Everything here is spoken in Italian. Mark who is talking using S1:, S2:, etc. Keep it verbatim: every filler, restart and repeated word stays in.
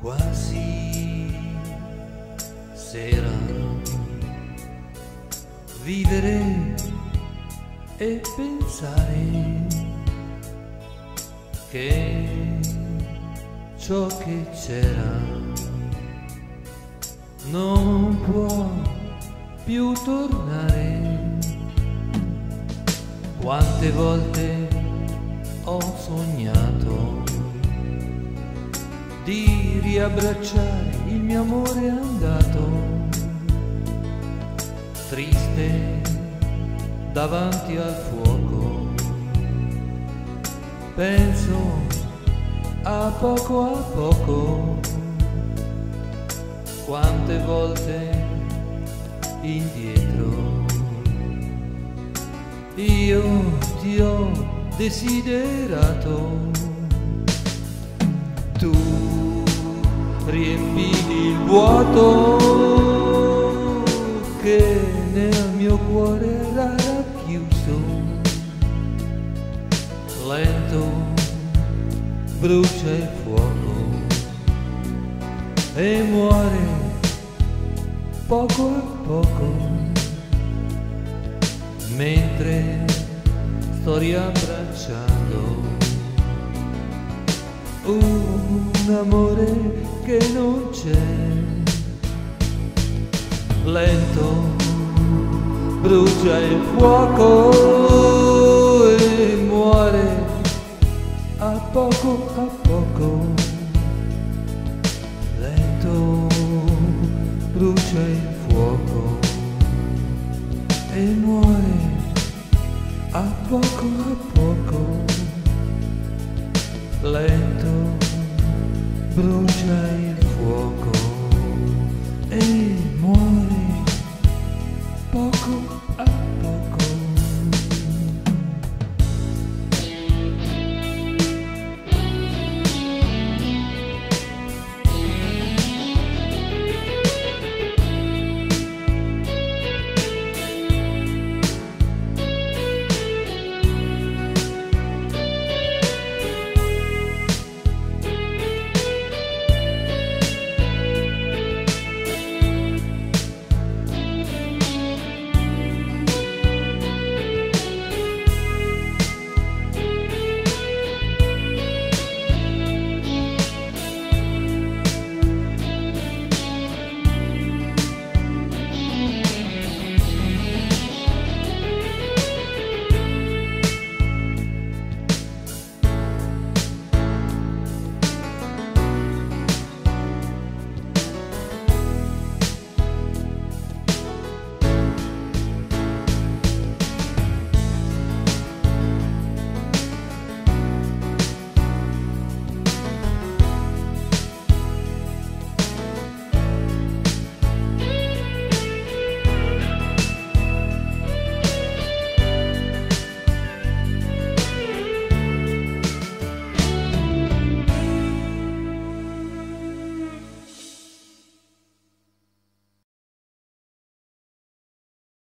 S1: quasi sera, vivere e pensare che ciò che c'era non può più tornare. Quante volte ho sognato di riabbracciare il mio amore andato, triste davanti al fuoco. Penso a poco a poco, quante volte indietro io ti ho desiderato. Tu riempivi il vuoto che nel mio cuore era racchiuso. Lento brucia il fuoco e muore poco a poco, mentre sto riabbracciando un amore che non c'è. Lento brucia il fuoco e muore a poco a poco. Lento brucia il fuoco e muore a poco a poco. Lento brucia il